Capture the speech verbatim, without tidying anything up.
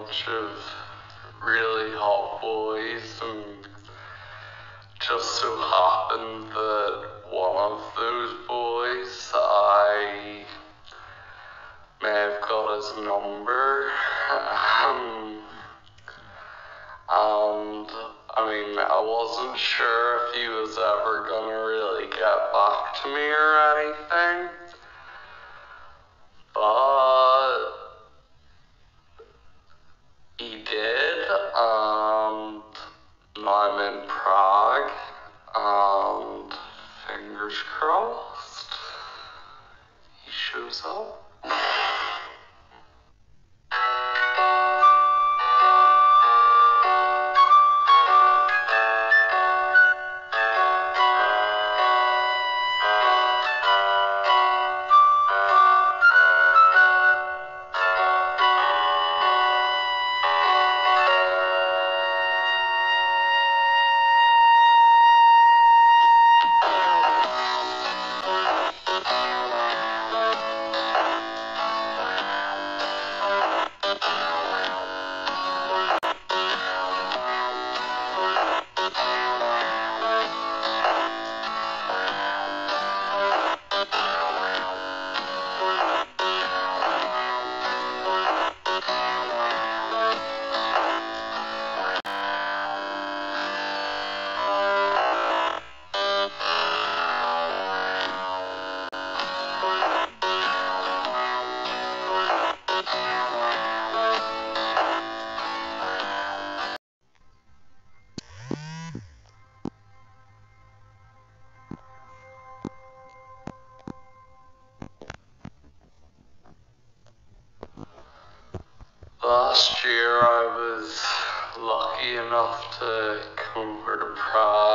bunch of really hot boys, and just so happened that one of those boys, I may have got his number, um, and I mean, I wasn't sure if he was ever gonna really get back to me or anything, but he did, and now I'm in Prague, and fingers crossed, he shows up. Last year I was lucky enough to come over to Prague